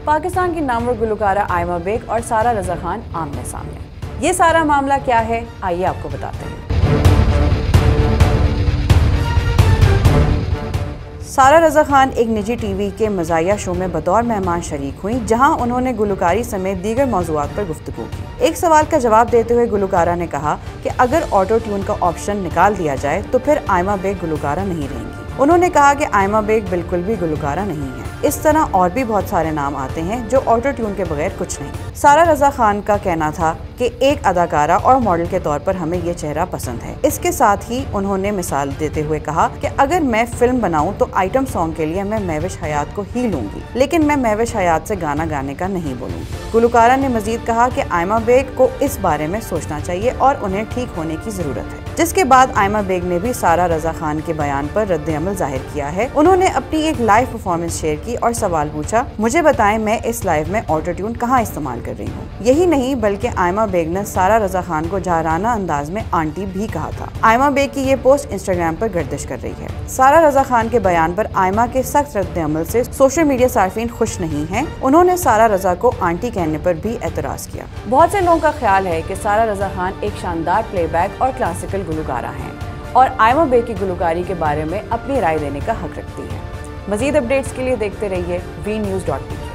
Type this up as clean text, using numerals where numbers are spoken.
पाकिस्तान की नामवर गुलकारा आयमा बेग और सारा रज़ा खान आमने सामने। ये सारा मामला क्या है, आइए आपको बताते हैं। सारा रज़ा खान एक निजी टीवी के मज़ाहिया शो में बतौर मेहमान शरीक हुई, जहां उन्होंने गुलकारी समेत दीगर मौज़ूआत पर गुफ्तगू की। एक सवाल का जवाब देते हुए गुलकारा ने कहा कि अगर ऑटो ट्यून का ऑप्शन निकाल दिया जाए तो फिर आयमा बेग गुलकारा नहीं रहेंगी। उन्होंने कहा कि आयमा बेग बिल्कुल भी गुलकारा नहीं है। इस तरह और भी बहुत सारे नाम आते हैं जो ऑटो ट्यून के बगैर कुछ नहीं। सारा रज़ा खान का कहना था कि एक अदाकारा और मॉडल के तौर पर हमें ये चेहरा पसंद है। इसके साथ ही उन्होंने मिसाल देते हुए कहा कि अगर मैं फिल्म बनाऊं तो आइटम सॉन्ग के लिए मैं महविश हयात को ही लूंगी, लेकिन मैं महविश हयात से गाना गाने का नहीं बोलूंगी। गुलकारा ने मजीद कहा कि आयमा बेग को इस बारे में सोचना चाहिए और उन्हें ठीक होने की जरूरत है। जिसके बाद आयमा बेग ने भी सारा रज़ा खान के बयान पर रद्द-ए-अमल जाहिर किया है। उन्होंने अपनी एक लाइव परफॉर्मेंस शेयर की और सवाल पूछा, मुझे बताएं मैं इस लाइव में ऑटो ट्यून कहाँ इस्तेमाल कर रही हूँ। यही नहीं बल्कि आयमा बेग ने सारा रज़ा खान को जाराना अंदाज में आंटी भी कहा था। आयमा बेग की ये पोस्ट इंस्टाग्राम पर गर्दिश कर रही है। सारा रज़ा खान के बयान पर आयमा के सख्त रद्द-ए-अमल से सोशल मीडिया सार्फिन खुश नहीं हैं। उन्होंने सारा रज़ा को आंटी कहने पर भी एतराज किया। बहुत से लोगों का ख्याल है कि सारा रज़ा खान एक शानदार प्लेबैक और क्लासिकल गुलकारा हैं और आयमा बेग की गुलकारी के बारे में अपनी राय देने का हक रखती है। मजीद अपडेट्स के लिए देखते रहिए vnews.pk।